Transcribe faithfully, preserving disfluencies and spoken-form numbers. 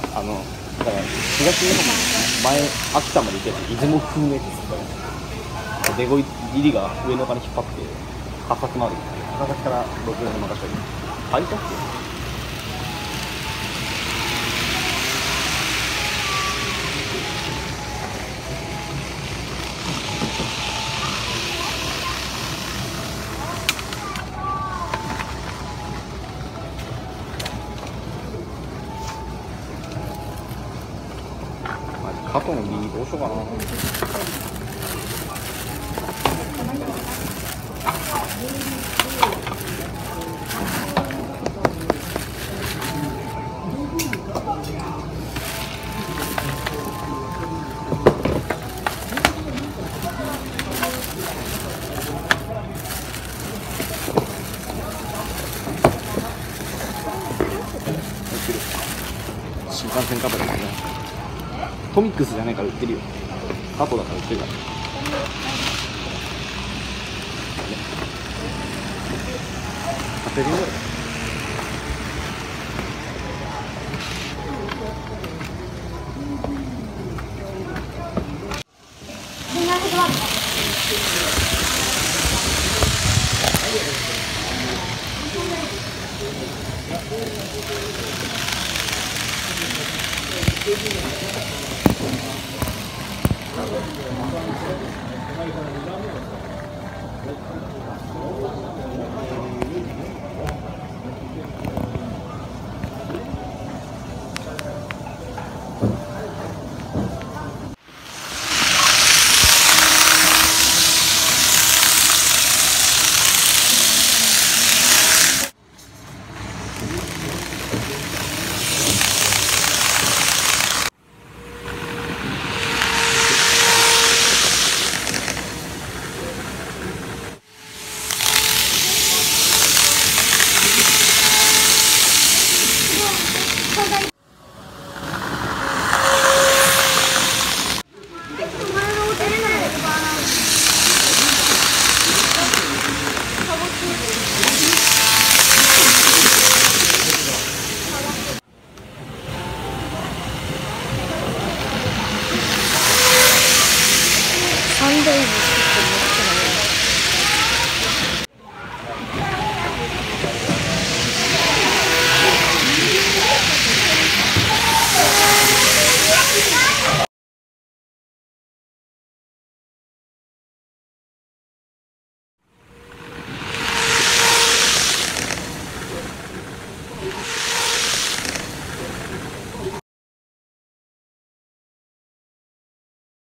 あのだから東日本前秋田まで行けば出雲風名って言ったらデゴ入りが上のから引っ張って八発回る高崎からろく連で任せたり入ったっけ。過去のギリどうしようかな。新幹線カバーですね。コミックスじゃないから売ってるよ。カポだから売ってるから。当てるよ。